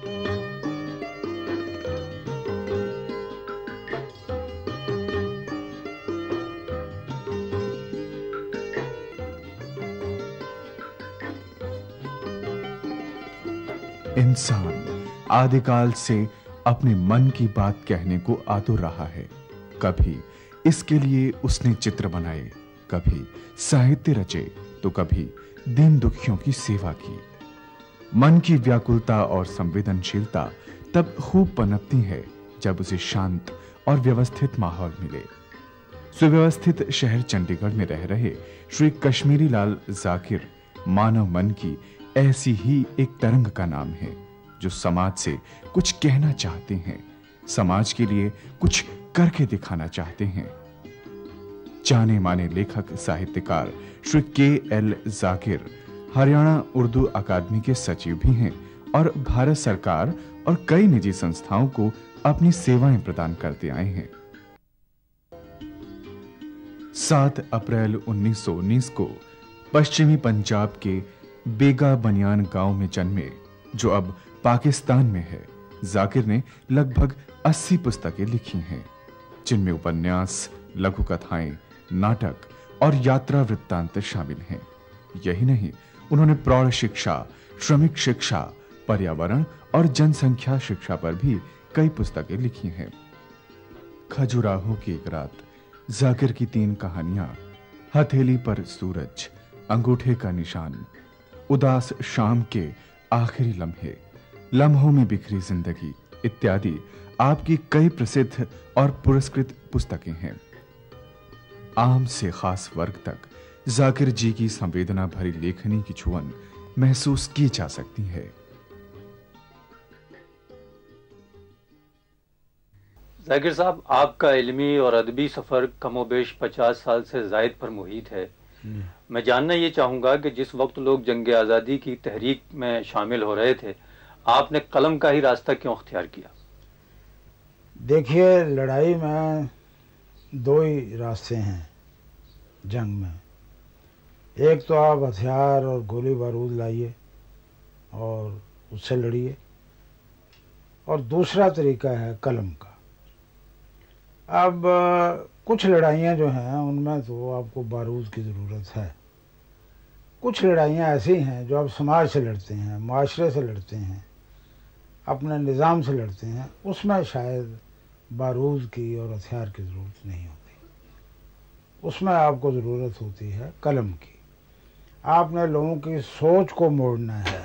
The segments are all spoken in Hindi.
इंसान आदिकाल से अपने मन की बात कहने को आतुर रहा है। कभी इसके लिए उसने चित्र बनाए, कभी साहित्य रचे, तो कभी दीन दुखियों की सेवा की। मन की व्याकुलता और संवेदनशीलता तब खूब पनपती है जब उसे शांत और व्यवस्थित माहौल मिले। सुव्यवस्थित शहर चंडीगढ़ में रह रहे श्री कश्मीरी लाल जाकिर मानव मन की ऐसी ही एक तरंग का नाम है, जो समाज से कुछ कहना चाहते हैं, समाज के लिए कुछ करके दिखाना चाहते हैं। जाने माने लेखक साहित्यकार श्री के.एल. जाकिर हरियाणा उर्दू अकादमी के सचिव भी हैं और भारत सरकार और कई निजी संस्थाओं को अपनी सेवाएं प्रदान करते आए हैं। 7 अप्रैल 1919 को पश्चिमी पंजाब के बेगा बनियान गांव में जन्मे, जो अब पाकिस्तान में है, जाकिर ने लगभग 80 पुस्तकें लिखी हैं, जिनमें उपन्यास, लघु कथाएं, नाटक और यात्रा वृत्तांत शामिल हैं। यही नहीं, उन्होंने प्रौढ़ शिक्षा, श्रमिक शिक्षा, पर्यावरण और जनसंख्या शिक्षा पर भी कई पुस्तकें लिखी हैं। खजुराहो की एक रात, जाकिर की 3 कहानियां, हथेली पर सूरज, अंगूठे का निशान, उदास शाम के आखिरी लम्हे, लम्हों में बिखरी जिंदगी इत्यादि आपकी कई प्रसिद्ध और पुरस्कृत पुस्तकें हैं। आम से खास वर्ग तक जाकिर जी की संवेदना भरी लेखनी की छुअन महसूस की जा सकती है। जाकिर साहब, आपका इल्मी और अदबी सफर कमोबेश 50 साल से जायद पर मुहित है। मैं जानना ये चाहूंगा कि जिस वक्त लोग जंग आज़ादी की तहरीक में शामिल हो रहे थे, आपने कलम का ही रास्ता क्यों अख्तियार किया? देखिए, लड़ाई में 2 ही रास्ते हैं जंग में। एक तो आप हथियार और गोली बारूद लाइए और उससे लड़िए, और दूसरा तरीका है कलम का। अब कुछ लड़ाइयाँ जो हैं उनमें तो आपको बारूद की ज़रूरत है। कुछ लड़ाइयाँ ऐसी हैं जो आप समाज से लड़ते हैं, माशरे से लड़ते हैं, अपने निज़ाम से लड़ते हैं, उसमें शायद बारूद की और हथियार की ज़रूरत नहीं होती। उसमें आपको ज़रूरत होती है कलम की। आपने लोगों की सोच को मोड़ना है।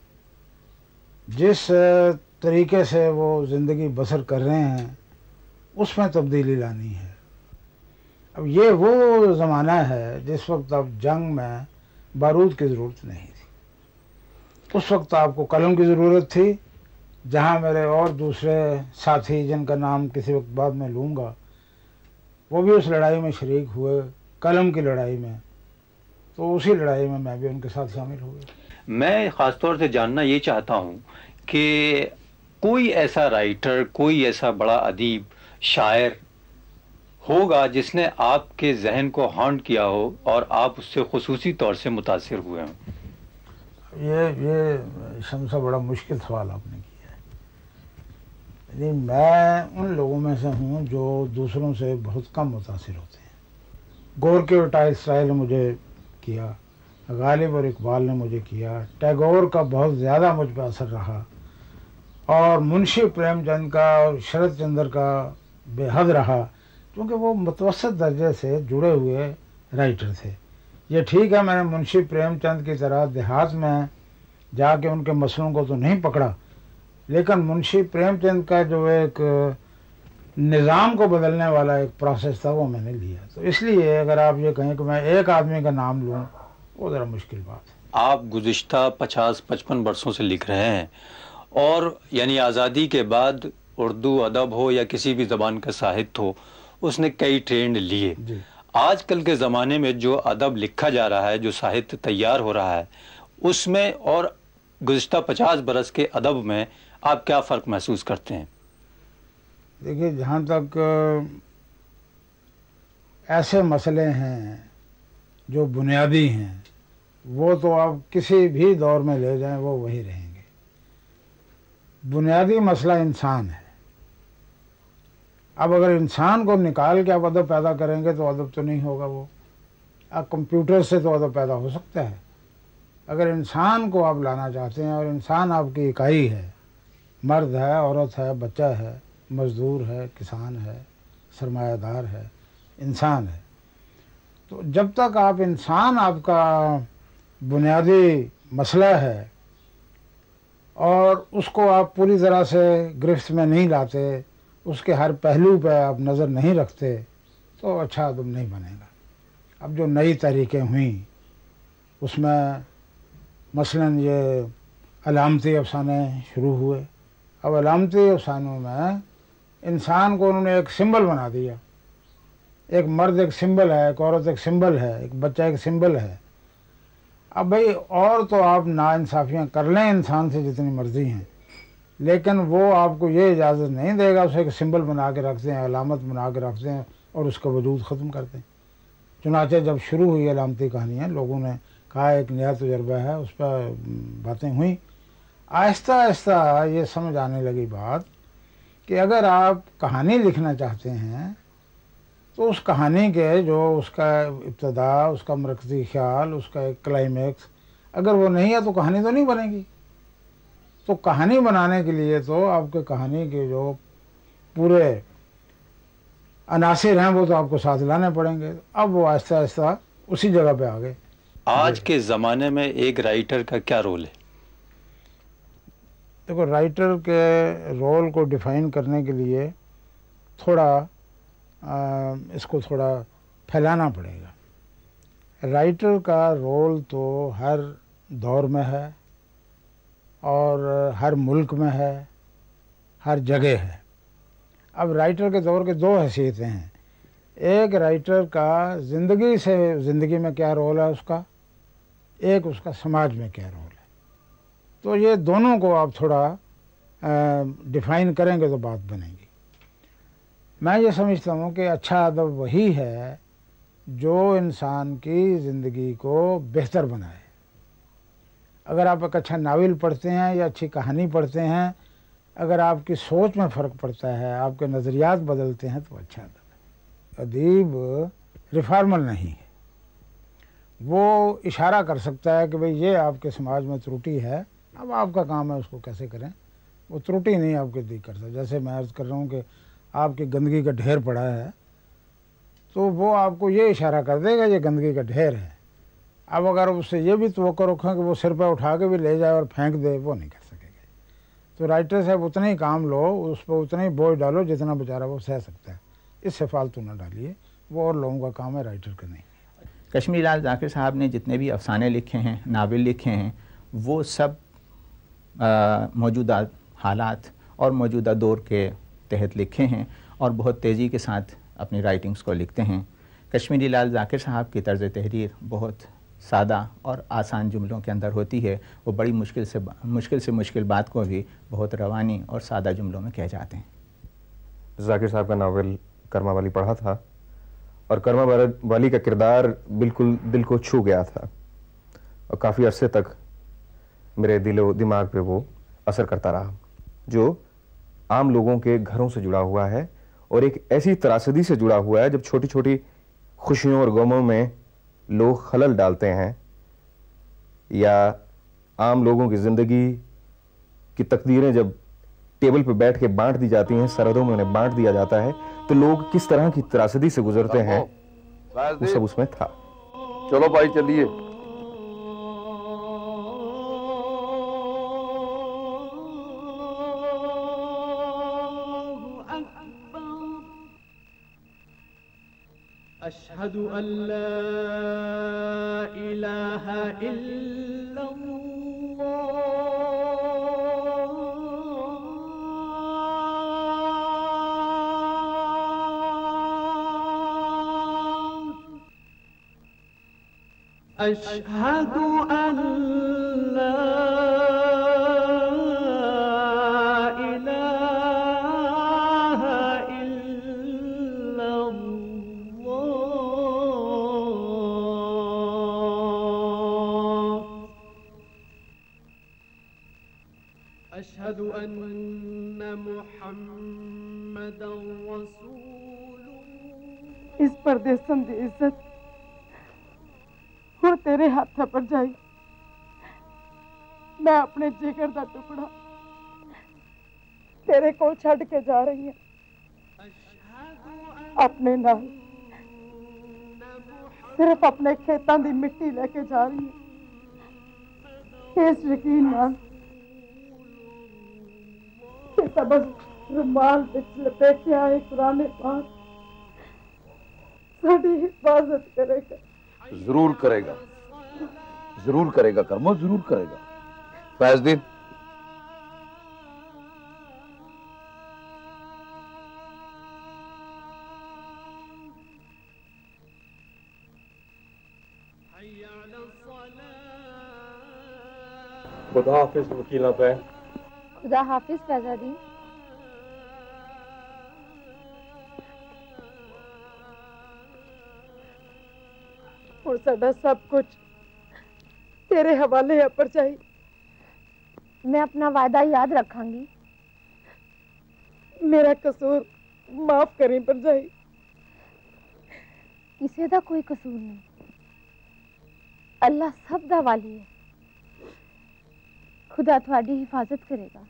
जिस तरीके से वो ज़िंदगी बसर कर रहे हैं उसमें तब्दीली लानी है। अब ये वो ज़माना है जिस वक्त अब जंग में बारूद की ज़रूरत नहीं थी, उस वक्त आपको कलम की ज़रूरत थी। जहाँ मेरे और दूसरे साथी, जिनका नाम किसी वक्त बाद में लूँगा, वो भी उस लड़ाई में शरीक हुए, कलम की लड़ाई में, तो उसी लड़ाई में मैं भी उनके साथ शामिल हो गया। मैं ख़ासतौर से जानना ये चाहता हूँ कि कोई ऐसा राइटर, कोई ऐसा बड़ा अदीब, शायर होगा जिसने आपके जहन को हॉन्ट किया हो और आप उससे खुसूसी तौर से मुतासिर हुए हों। ये शमसा बड़ा मुश्किल सवाल आपने किया है। लेकिन मैं उन लोगों में से हूँ जो दूसरों से बहुत कम मुतासिर होते हैं। गोरके और टाइलस्टाइल ने मुझे किया, गालिब और इकबाल ने मुझे किया, टैगोर का बहुत ज़्यादा मुझ पर असर रहा, और मुंशी प्रेमचंद का और शरद चंद्र का बेहद रहा, क्योंकि वो मुतवसत दर्जे से जुड़े हुए राइटर थे। ये ठीक है, मैंने मुंशी प्रेमचंद की तरह देहात में जाके उनके मसलों को तो नहीं पकड़ा, लेकिन मुंशी प्रेमचंद का जो एक निज़ाम को बदलने वाला एक प्रोसेस था वो मैंने लिया। तो इसलिए अगर आप ये कहें कि मैं एक आदमी का नाम लूँ, वो ज़रा मुश्किल बात है। आप गुज़िश्ता 50-55 वर्षों से लिख रहे हैं, और यानी आज़ादी के बाद उर्दू अदब हो या किसी भी ज़बान का साहित्य हो, उसने कई ट्रेंड लिए। आजकल के ज़माने में जो अदब लिखा जा रहा है, जो साहित्य तैयार हो रहा है, उसमें और गुज़िश्ता 50 बरस के अदब में आप क्या फ़र्क महसूस करते हैं? देखिए, जहाँ तक ऐसे मसले हैं जो बुनियादी हैं, वो तो आप किसी भी दौर में ले जाएं वो वही रहेंगे। बुनियादी मसला इंसान है। अब अगर इंसान को निकाल के आप अदब पैदा करेंगे तो अदब तो नहीं होगा। वो अब कंप्यूटर से तो अदब पैदा हो सकता है। अगर इंसान को आप लाना चाहते हैं और इंसान आपकी इकाई है, मर्द है, औरत है, बच्चा है, मजदूर है, किसान है, सरमायादार है, इंसान है, तो जब तक आप इंसान आपका बुनियादी मसला है और उसको आप पूरी तरह से गिरफ्त में नहीं लाते, उसके हर पहलू पे आप नज़र नहीं रखते, तो अच्छा अदब नहीं बनेगा। अब जो नई तहरीकें हुई उसमें मसलन ये अलामती अफसाने शुरू हुए। अब अलामती अफसानों में इंसान को उन्होंने एक सिंबल बना दिया। एक मर्द एक सिंबल है, एक औरत एक सिंबल है, एक बच्चा एक सिंबल है। अब भाई और तो आप नाइंसाफ़ियाँ कर लें इंसान से जितनी मर्जी हैं, लेकिन वो आपको ये इजाज़त नहीं देगा उसे एक सिंबल बना के रखते हैं, अलामत बना के रखते हैं और उसका वजूद ख़त्म करते हैं। चुनाचे जब शुरू हुई अलामती कहानियाँ, लोगों ने कहा एक नया तजुर्बा है, उस पर बातें हुई। आहिस्ता आहिस्ता ये समझ आने लगी बात कि अगर आप कहानी लिखना चाहते हैं तो उस कहानी के जो उसका इब्तदा, उसका मरकज़ी ख्याल, उसका एक क्लाइमेक्स अगर वो नहीं है तो कहानी तो नहीं बनेगी। तो कहानी बनाने के लिए तो आपके कहानी के जो पूरे अनासिर हैं वो तो आपको साथ लाने पड़ेंगे। अब वो आहिस्ता आहिस्ता उसी जगह पे आ गए। आज के ज़माने में एक राइटर का क्या रोल है? देखो, राइटर के रोल को डिफ़ाइन करने के लिए थोड़ा इसको थोड़ा फैलाना पड़ेगा। राइटर का रोल तो हर दौर में है और हर मुल्क में है, हर जगह है। अब राइटर के दौर के दो हैसियतें हैं। एक राइटर का ज़िंदगी में क्या रोल है उसका, एक उसका समाज में क्या रोल है। तो ये दोनों को आप थोड़ा डिफ़ाइन करेंगे तो बात बनेगी। मैं ये समझता हूँ कि अच्छा अदब वही है जो इंसान की ज़िंदगी को बेहतर बनाए। अगर आप एक अच्छा नावल पढ़ते हैं या अच्छी कहानी पढ़ते हैं, अगर आपकी सोच में फ़र्क पड़ता है, आपके नज़रियात बदलते हैं, तो अच्छा अदब है। अदीब रिफार्मर नहीं है। वो इशारा कर सकता है कि भाई ये आपके समाज में त्रुटि है, अब आपका काम है उसको कैसे करें। वो त्रुटि नहीं आपके दी कर सकता। जैसे मैं अर्ज़ कर रहा हूँ कि आपकी गंदगी का ढेर पड़ा है, तो वो आपको ये इशारा कर देगा ये गंदगी का ढेर है। अब अगर उससे ये भी तवक्को रखें कि वो सिर पर उठा के भी ले जाए और फेंक दे, वो नहीं कर सकेगा। तो राइटर साहब उतना ही काम लो, उस पर उतना ही बोझ डालो जितना बेचारा वो सह सकता है, इससे फालतू ना डालिए। वो और लोगों का काम है, राइटर का नहीं। कश्मीरी लाल ज़ाकिर साहब ने जितने भी अफसाने लिखे हैं, नावल लिखे हैं, वो सब मौजूदा हालात और मौजूदा दौर के तहत लिखे हैं और बहुत तेज़ी के साथ अपनी राइटिंग्स को लिखते हैं। कश्मीरी लाल ज़ाकिर साहब की तर्ज़ तहरीर बहुत सादा और आसान जुमलों के अंदर होती है। वो बड़ी मुश्किल से मुश्किल बात को भी बहुत रवानी और सादा जुमलों में कह जाते हैं। ज़ाकिर साहब का नावल कर्मा वाली पढ़ा था और कर्मा वाली का किरदार बिल्कुल दिल को छू गया था और काफ़ी अरसे तक मेरे दिलो दिमाग पे वो असर करता रहा, जो आम लोगों के घरों से जुड़ा हुआ है और एक ऐसी त्रासदी से जुड़ा हुआ है जब छोटी छोटी खुशियों और गमों में लोग खलल डालते हैं या आम लोगों की ज़िंदगी की तकदीरें जब टेबल पर बैठ के बांट दी जाती हैं, सरहदों में उन्हें बांट दिया जाता है, तो लोग किस तरह की त्रासदी से गुजरते हैं वो सब उसमें था। चलो भाई चलिए। अशहदु अल्ला इलाहा इल्लल्लाह, अशहदु अल्ला अशहदु अन्ना मुहम्मदन रसूलुल्लाह। इस परदेसन दी इज्जत हुण तेरे हाथ पर जाई। मैं अपने जिगर दा टुकड़ा तेरे कोल छड़ के जा रही हूं, अपने नाल सिर्फ अपने खेतों की मिट्टी लेके जा रही हूं, इस यकीन नाल कि बस रुमाल विच लपेटिया है कुरान पाक साडी हिफाजत करेगा। जरूर करेगा, जरूर करेगा कर्मो, जरूर करेगा। फैज़दीन, खुदा हाफिज वकील पे। खुदा हाफिज फैज़ादीन। और साडा सब कुछ तेरे हवाले है पर चाहिए। मैं अपना वादा याद रखांगी। मेरा कसूर माफ करें पर जाई। किसी दा कोई कसूर नहीं, अल्लाह सब दा वाली है। खुदा थोड़ी हिफाजत करेगा।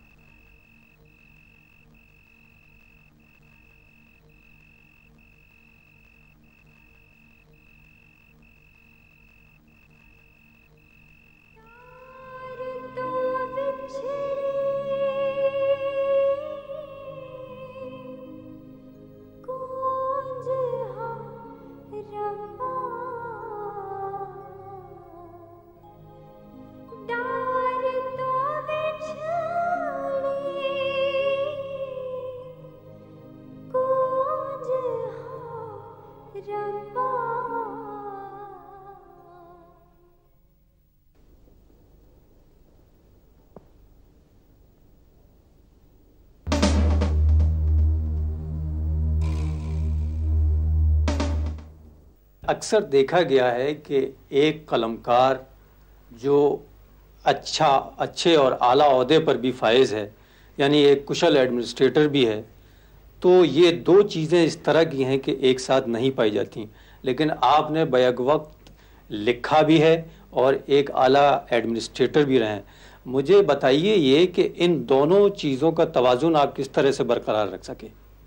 अक्सर देखा गया है कि एक कलमकार जो अच्छे और आला ओहदे पर भी फायज है, यानी एक कुशल एडमिनिस्ट्रेटर भी है, तो ये दो चीज़ें इस तरह की हैं कि एक साथ नहीं पाई जाती। लेकिन आपने बैक वक्त लिखा भी है और एक आला एडमिनिस्ट्रेटर भी रहे हैं। मुझे बताइए ये कि इन दोनों चीज़ों का तवाजुन आप किस तरह से बरकरार रख सके।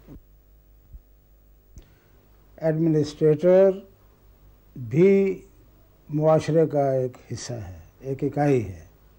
एडमिनिस्ट्रेटर भी मुआशरे का एक हिस्सा है, एक इकाई है।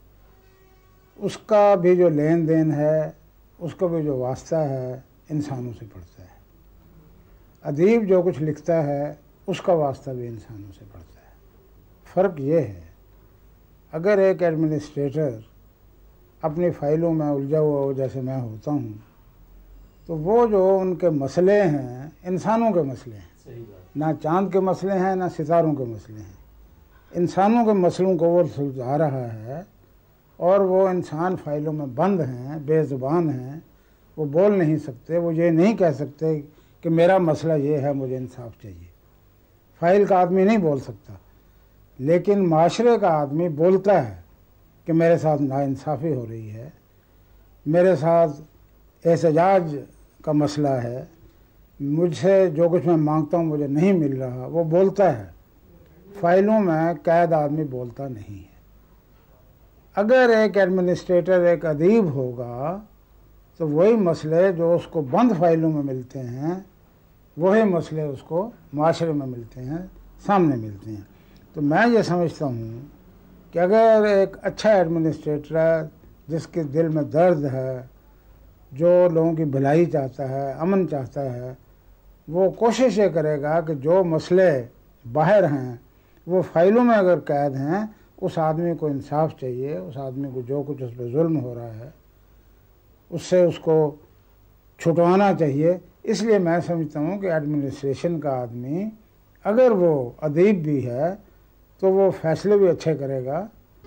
उसका भी जो लेन देन है, उसका भी जो वास्ता है, इंसानों से पड़ता है। अदीब जो कुछ लिखता है उसका वास्ता भी इंसानों से पड़ता है। फ़र्क ये है, अगर एक एडमिनिस्ट्रेटर अपनी फ़ाइलों में उलझा हुआ हो जैसे मैं होता हूँ, तो वो जो उनके मसले हैं इंसानों के मसले हैं, ना चांद के मसले हैं ना सितारों के मसले हैं। इंसानों के मसलों को वो सुलझा रहा है और वो इंसान फ़ाइलों में बंद हैं, बेज़ुबान हैं, वो बोल नहीं सकते, वो ये नहीं कह सकते कि मेरा मसला ये है, मुझे इंसाफ चाहिए। फ़ाइल का आदमी नहीं बोल सकता, लेकिन माशरे का आदमी बोलता है कि मेरे साथ नाइंसाफ़ी हो रही है, मेरे साथ एहतजाज का मसला है, मुझसे जो कुछ मैं मांगता हूँ मुझे नहीं मिल रहा, वो बोलता है। फ़ाइलों में कैद आदमी बोलता नहीं है। अगर एक एडमिनिस्ट्रेटर एक अदीब होगा तो वही मसले जो उसको बंद फ़ाइलों में मिलते हैं, वही मसले उसको माशरे में मिलते हैं, सामने मिलते हैं। तो मैं ये समझता हूँ कि अगर एक अच्छा एडमिनिस्ट्रेटर है जिसके दिल में दर्द है, जो लोगों की भलाई चाहता है, अमन चाहता है, वो कोशिश ये करेगा कि जो मसले बाहर हैं वो फ़ाइलों में अगर कैद हैं, उस आदमी को इंसाफ चाहिए, उस आदमी को जो कुछ उस पर जुल्म हो रहा है उससे उसको छुटवाना चाहिए। इसलिए मैं समझता हूँ कि एडमिनिस्ट्रेशन का आदमी अगर वो अदीब भी है तो वो फैसले भी अच्छे करेगा।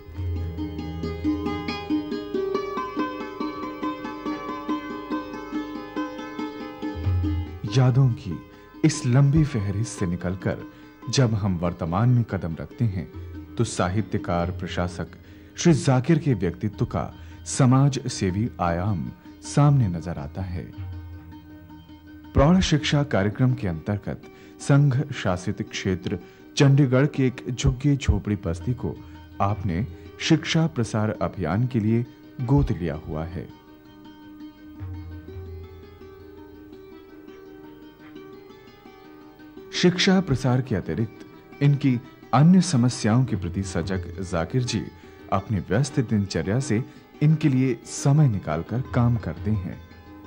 यादों की इस लंबी फहरिस्त से निकलकर जब हम वर्तमान में कदम रखते हैं तो साहित्यकार प्रशासक श्री जाकिर के व्यक्तित्व का समाज सेवी आयाम सामने नजर आता है। प्रौढ़ शिक्षा कार्यक्रम के अंतर्गत संघ शासित क्षेत्र चंडीगढ़ के एक झुग्गी झोपड़ी बस्ती को आपने शिक्षा प्रसार अभियान के लिए गोद लिया हुआ है। शिक्षा प्रसार के अतिरिक्त इनकी अन्य समस्याओं के प्रति सजग जाकिर जी अपने व्यस्त दिनचर्या से इनके लिए समय निकालकर काम करते हैं।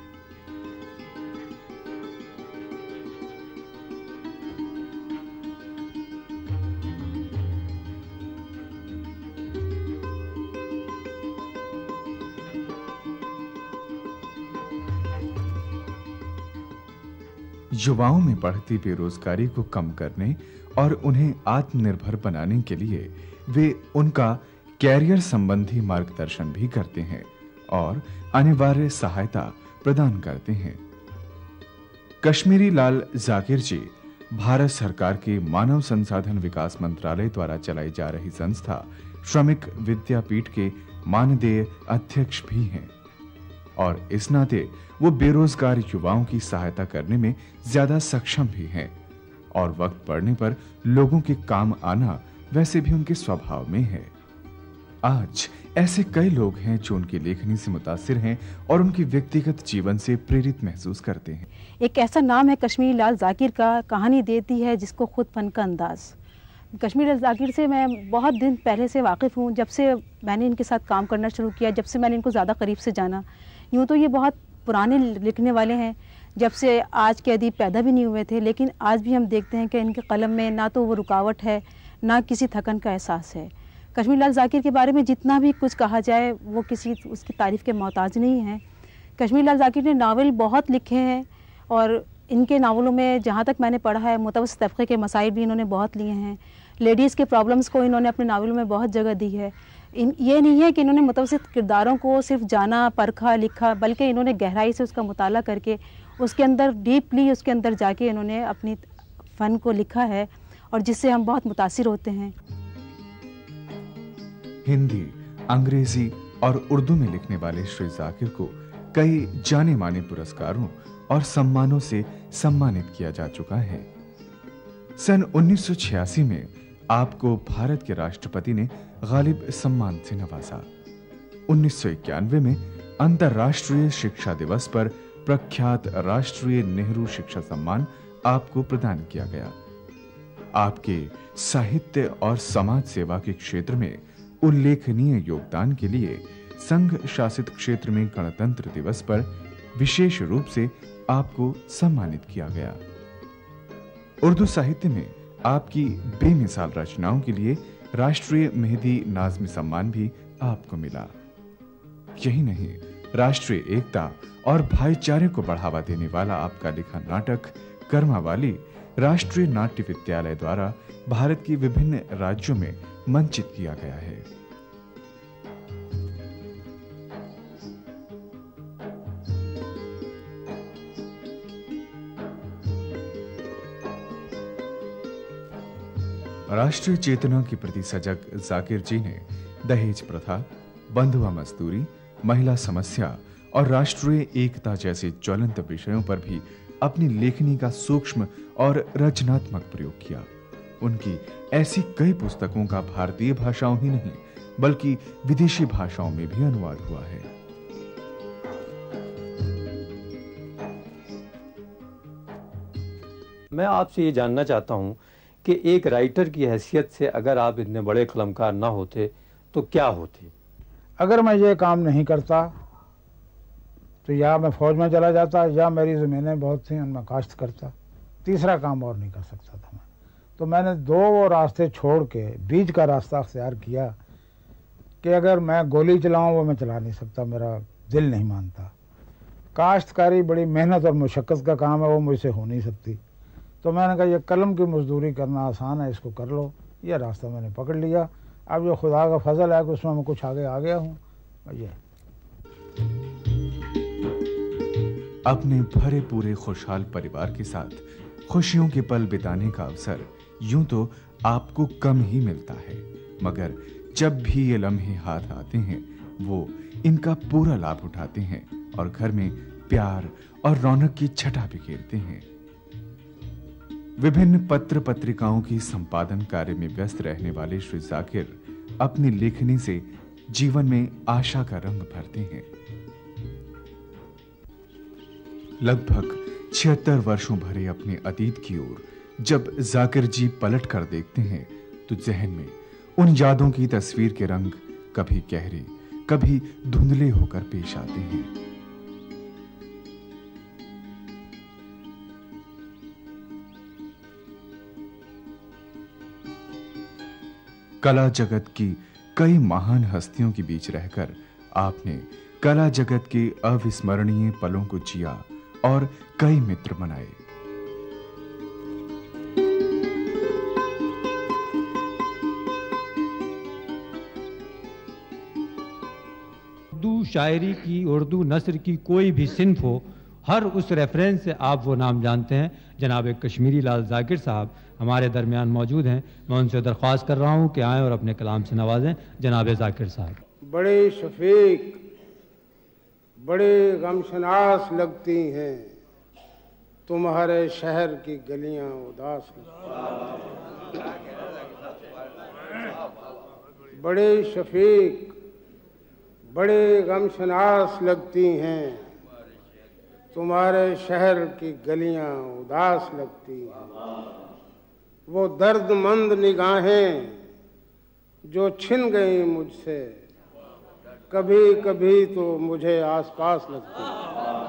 युवाओं में बढ़ती बेरोजगारी को कम करने और उन्हें आत्मनिर्भर बनाने के लिए वे उनका कैरियर संबंधी मार्गदर्शन भी करते हैं और अनिवार्य सहायता प्रदान करते हैं। कश्मीरी लाल जाकिर जी भारत सरकार के मानव संसाधन विकास मंत्रालय द्वारा चलाई जा रही संस्था श्रमिक विद्यापीठ के मानदेय अध्यक्ष भी हैं और इस नाते वो बेरोजगार युवाओं की सहायता करने में ज्यादा सक्षम भी हैं और वक्त पड़ने पर लोगों के काम आना वैसे भी उनके स्वभाव में है। आज ऐसे कई लोग हैं जो उनकी लेखनी से मुतासिर हैं और उनकी व्यक्तिगत जीवन से प्रेरित महसूस करते हैं। एक ऐसा नाम है कश्मीरी लाल जाकिर का, कहानी देती है जिसको खुद फन का अंदाज। कश्मीरी लाल जाकिर से मैं बहुत दिन पहले से वाकिफ़ हूँ। जब से मैंने इनके साथ काम करना शुरू किया, जब से मैंने इनको ज़्यादा करीब से जाना। यूँ तो ये बहुत पुराने लिखने वाले हैं, जब से आज के अदीब पैदा भी नहीं हुए थे, लेकिन आज भी हम देखते हैं कि इनके कलम में ना तो वो रुकावट है, ना किसी थकन का एहसास है। कश्मीरी लाल जाकिर के बारे में जितना भी कुछ कहा जाए वो किसी उसकी तारीफ़ के मोहताज नहीं है। कश्मीरी लाल जाकिर ने नावल बहुत लिखे हैं और इनके नावलों में जहाँ तक मैंने पढ़ा है मुतवस्सित तबके के मसाइल भी इन्होंने बहुत लिए हैं। लेडीज़ के प्रॉब्लम्स को इन्होंने अपने नावलों में बहुत जगह दी है। ये नहीं है कि इन्होंने मुतवस्सित किरदारों को सिर्फ जाना, परखा, लिखा, बल्कि इन्होंने गहराई से उसका मुताला करके उसके अंदर डीपली उसके अंदर जाके इन्होंने अपनी फ़न को लिखा है और जिससे हम बहुत मुतासिर होते हैं। हिंदी, अंग्रेजी और उर्दू में लिखने वाले श्री जाकिर को कई जाने माने पुरस्कारों और सम्मानों से सम्मानित किया जा चुका है। सन 1986 में आपको भारत के राष्ट्रपति ने गालिब सम्मान से नवाजा। 1991 में अंतर्राष्ट्रीय शिक्षा दिवस पर प्रख्यात राष्ट्रीय नेहरू शिक्षा सम्मान आपको प्रदान किया गया। आपके साहित्य और समाज सेवा के क्षेत्र में उल्लेखनीय योगदान के लिए संघ शासित क्षेत्र में गणतंत्र दिवस पर विशेष रूप से आपको सम्मानित किया गया। उर्दू साहित्य में आपकी बेमिसाल रचनाओं के लिए राष्ट्रीय मेहदी नाज़मी सम्मान भी आपको मिला। यही नहीं, राष्ट्रीय एकता और भाईचारे को बढ़ावा देने वाला आपका लिखा नाटक कर्मावाली राष्ट्रीय नाट्य विद्यालय द्वारा भारत की विभिन्न राज्यों में मंचित किया गया है। राष्ट्रीय चेतना के प्रति सजग जाकिर जी ने दहेज प्रथा, बंधुआ मजदूरी, महिला समस्या और राष्ट्रीय एकता जैसे ज्वलंत विषयों पर भी अपनी लेखनी का सूक्ष्म और रचनात्मक प्रयोग किया। उनकी ऐसी कई पुस्तकों का भारतीय भाषाओं ही नहीं बल्कि विदेशी भाषाओं में भी अनुवाद हुआ है। मैं आपसे ये जानना चाहता हूं कि एक राइटर की हैसियत से अगर आप इतने बड़े कलमकार ना होते तो क्या होते? अगर मैं ये काम नहीं करता तो या मैं फौज में चला जाता या मेरी ज़मीनें बहुत थी उनमें काश्त करता, तीसरा काम और नहीं कर सकता था मैं। तो मैंने दो रास्ते छोड़ के बीच का रास्ता अख्तियार किया कि अगर मैं गोली चलाऊं वो मैं चला नहीं सकता, मेरा दिल नहीं मानता। काश्तकारी बड़ी मेहनत और मुशक्क़त का काम है, वो मुझसे हो नहीं सकती। तो मैंने कहा ये कलम की मजदूरी करना आसान है, इसको कर लो। ये रास्ता मैंने पकड़ लिया। अब जो खुदा का फजल है कि उसमें मैं कुछ आगे आ गया हूँ। ये अपने भरे पूरे खुशहाल परिवार के साथ खुशियों के पल बिताने का अवसर यूं तो आपको कम ही मिलता है, मगर जब भी ये लम्हे हाथ आते हैं वो इनका पूरा लाभ उठाते हैं और घर में प्यार और रौनक की छटा बिखेरते हैं। विभिन्न पत्र पत्रिकाओं की संपादन कार्य में व्यस्त रहने वाले श्री जाकिर अपनी लेखनी से जीवन में आशा का रंग भरते हैं। लगभग 76 वर्षों भरे अपने अतीत की ओर जब जाकिर जी पलट कर देखते हैं तो जहन में उन यादों की तस्वीर के रंग कभी गहरे, कभी धुंधले होकर पेश आते हैं। कला जगत की कई महान हस्तियों के बीच रहकर आपने कला जगत के अविस्मरणीय पलों को जिया और कई मित्र बनाए। उर्दू शायरी की, उर्दू नस्र की कोई भी सिन्फ हो, हर उस रेफरेंस से आप वो नाम जानते हैं। जनाब कश्मीरी लाल जाकिर साहब हमारे दरमियान मौजूद हैं। मैं उनसे दरख्वास्त कर रहा हूं कि आएँ और अपने कलाम से नवाजें। जनाब जाकिर साहब। बड़े शफीक, बड़े गमशनास लगती हैं, तुम्हारे शहर की गलियां उदास लगती हैं। बड़े शफीक, बड़े गमशनास लगती हैं, तुम्हारे शहर की गलियां उदास लगती हैं। वो दर्दमंद निगाहें जो छिन गई मुझसे, कभी कभी तो मुझे आसपास लगती हैं।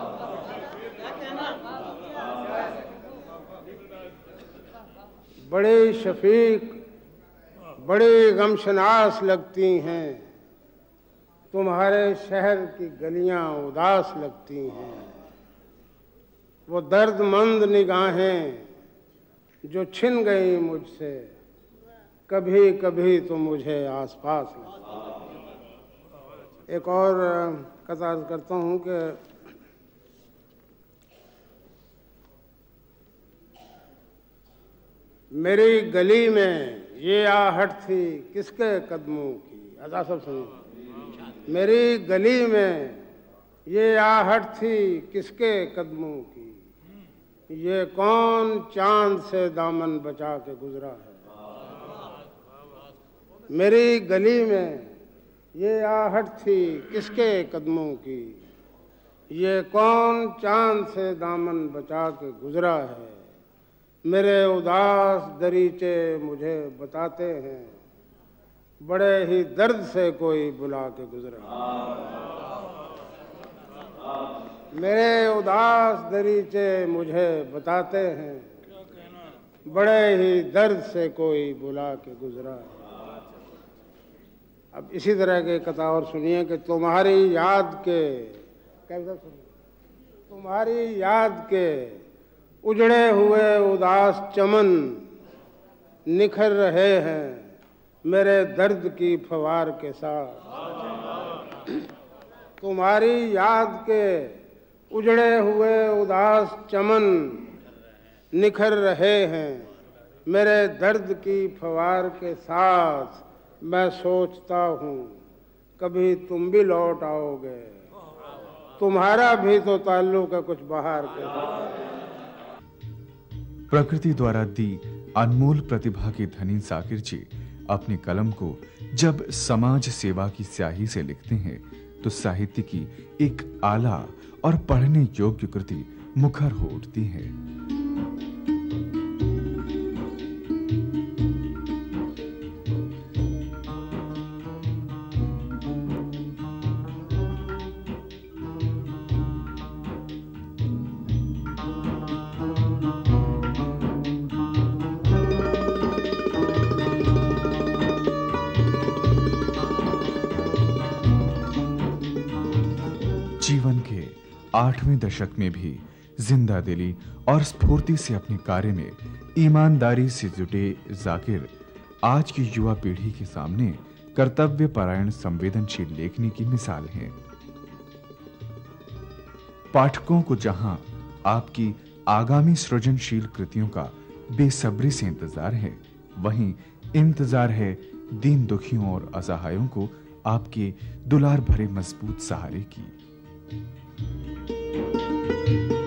बड़े शफीक, बड़े गमशनास लगती हैं, तुम्हारे शहर की गलियां उदास लगती हैं। वो दर्दमंद निगाहें जो छिन गई मुझसे, कभी कभी तो मुझे आसपास लगती हैं। एक और कतार करता हूँ कि मेरी गली में ये आहट थी किसके कदमों की। अदा सब सुनिए। मेरी गली में ये आहट थी किसके कदमों की, ये कौन चांद से दामन बचा के गुजरा है। मेरी गली में ये आहट थी किसके कदमों की, ये कौन चांद से दामन बचा के गुजरा है। मेरे उदास दरीचे मुझे बताते हैं, बड़े ही दर्द से कोई बुला के गुजरा। मेरे उदास दरीचे मुझे बताते हैं, बड़े ही दर्द से कोई बुला के गुजरा है। अब इसी तरह के कथा और सुनिए कि तुम्हारी याद के, कैसा सुनिए, तुम्हारी याद के उजड़े हुए उदास चमन निखर रहे हैं मेरे दर्द की फवार के साथ। तुम्हारी याद के उजड़े हुए उदास चमन निखर रहे हैं मेरे दर्द की फवार के साथ। मैं सोचता हूँ कभी तुम भी लौट आओगे, तुम्हारा भी तो ताल्लुक है कुछ बाहर के साथ। प्रकृति द्वारा दी अनमोल प्रतिभा के धनी जाकिर जी अपनी कलम को जब समाज सेवा की स्याही से लिखते हैं तो साहित्य की एक आला और पढ़ने योग्य कृति मुखर हो उठती है। जीवन के 8वें दशक में भी जिंदा दिली और स्फूर्ति से अपने कार्य में ईमानदारी से जुटे जाकिर आज की युवा पीढ़ी के सामने कर्तव्य परायण संवेदनशील लेखनी की मिसाल हैं। पाठकों को जहां आपकी आगामी सृजनशील कृतियों का बेसब्री से इंतजार है, वहीं इंतजार है दीन दुखियों और असहायों को आपके दुलार भरे मजबूत सहारे की।